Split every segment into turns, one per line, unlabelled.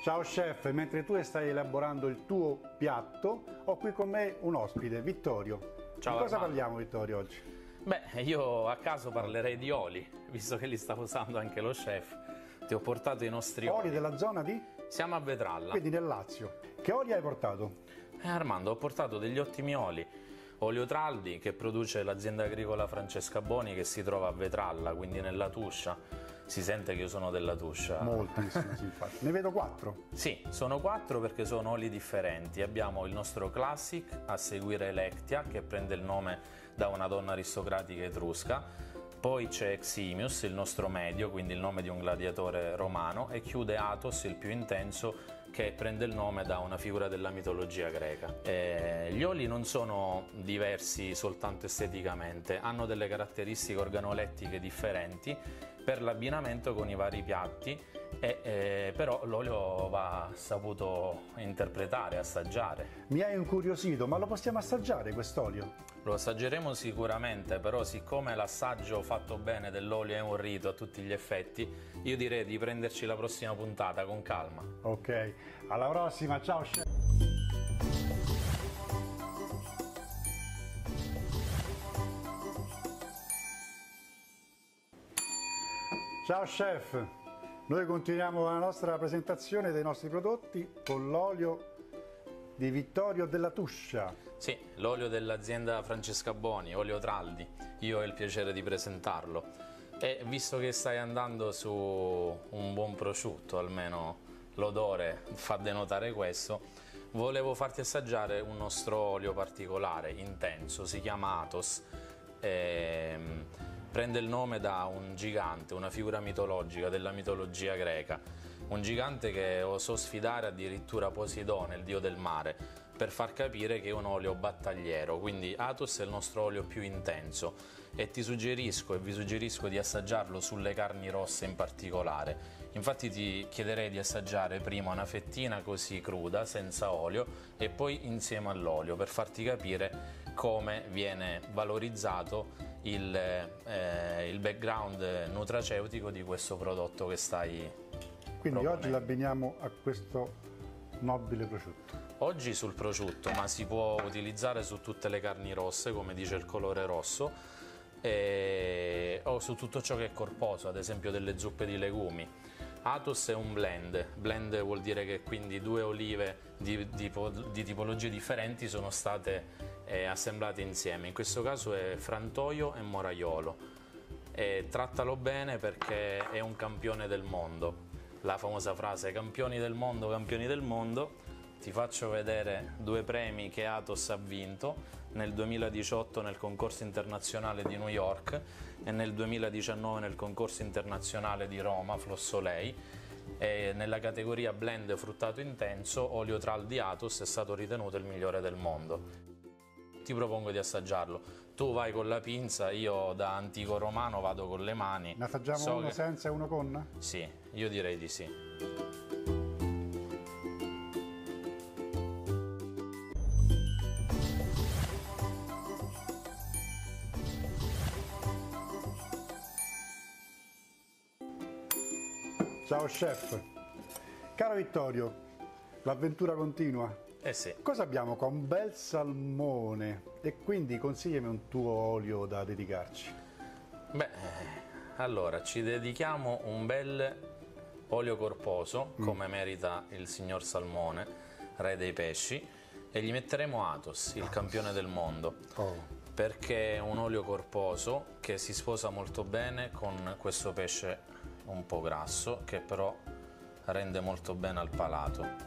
Ciao chef, mentre tu stai elaborando il tuo piatto, ho qui con me un ospite, Vittorio.
Ciao,
di cosa
Armando.
parliamo, Vittorio, oggi?
Beh, io a caso parlerei di oli, visto che li sta usando anche lo chef. Ti ho portato i nostri oli.
Oli della zona di?
Siamo a Vetralla.
Quindi nel Lazio. Che oli hai portato?
Armando, ho portato degli ottimi oli. Olio Traldi, che produce l'azienda agricola Francesca Boni, che si trova a Vetralla, quindi nella Tuscia. Si sente che io sono della Tuscia.
Moltissimo, sì, infatti. Ne vedo 4.
Sì, sono 4 perché sono oli differenti. Abbiamo il nostro Classic, a seguire Electia, che prende il nome da una donna aristocratica etrusca. Poi c'è Eximius, il nostro medio, quindi il nome di un gladiatore romano, e chiude Athos, il più intenso, che prende il nome da una figura della mitologia greca. Gli oli non sono diversi soltanto esteticamente, hanno delle caratteristiche organolettiche differenti per l'abbinamento con i vari piatti, però l'olio va saputo interpretare, assaggiare.
Mi hai incuriosito, ma lo possiamo assaggiare quest'olio?
Lo assaggeremo sicuramente, però siccome l'assaggio fatto bene dell'olio è un rito a tutti gli effetti, io direi di prenderci la prossima puntata con calma.
Ok, alla prossima, ciao chef! Ciao chef! Noi continuiamo la nostra presentazione dei nostri prodotti con l'olio di Vittorio della Tuscia.
Sì, l'olio dell'azienda Francesca Boni, olio Traldi, io ho il piacere di presentarlo. E visto che stai andando su un buon prosciutto, almeno l'odore fa denotare questo, volevo farti assaggiare un nostro olio particolare, intenso, si chiama Athos. Prende il nome da un gigante, una figura mitologica della mitologia greca, un gigante che osò sfidare addirittura Poseidone, il dio del mare, per far capire che è un olio battagliero. Quindi Athos è il nostro olio più intenso e ti suggerisco e vi suggerisco di assaggiarlo sulle carni rosse in particolare. Infatti ti chiederei di assaggiare prima una fettina così cruda, senza olio, e poi insieme all'olio, per farti capire come viene valorizzato il background nutraceutico di questo prodotto che stai
Quindi
proponendo.
oggi l'abbiniamo a questo nobile prosciutto.
Oggi sul prosciutto, ma si può utilizzare su tutte le carni rosse, come dice il colore rosso, o su tutto ciò che è corposo, ad esempio delle zuppe di legumi. Athos è un blend vuol dire che quindi due olive di tipologie differenti sono state assemblate insieme. In questo caso è frantoio e moraiolo. Trattalo bene perché è un campione del mondo. La famosa frase campioni del mondo, campioni del mondo. Ti faccio vedere due premi che Athos ha vinto nel 2018 nel concorso internazionale di New York e nel 2019 nel concorso internazionale di Roma, Flossolei, e nella categoria blend fruttato intenso olio Traldi Athos è stato ritenuto il migliore del mondo. Ti propongo di assaggiarlo. Tu vai con la pinza, io da antico romano vado con le mani.
Ne assaggiamo uno senza e uno con?
Sì, io direi di sì.
Ciao chef! Caro Vittorio, l'avventura continua.
Eh sì.
Cosa abbiamo qua? Un bel salmone e quindi consigliami un tuo olio da dedicarci.
Beh, allora ci dedichiamo un bel olio corposo, come merita il signor Salmone, re dei pesci, e gli metteremo Athos, il campione del mondo, perché è un olio corposo che si sposa molto bene con questo pesce un po' grasso, che però rende molto bene al palato.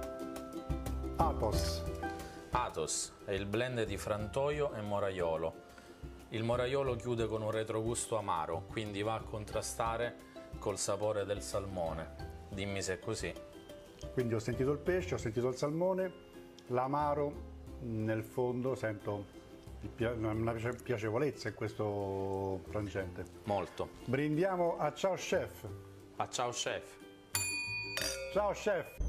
Athos è il blend di frantoio e moraiolo. Il moraiolo chiude con un retrogusto amaro, quindi va a contrastare col sapore del salmone. Dimmi se è così.
Quindi ho sentito il pesce, ho sentito il salmone, l'amaro nel fondo, sento una piacevolezza in questo frangente.
Molto.
Brindiamo a ciao chef.
A ciao chef.
Ciao chef.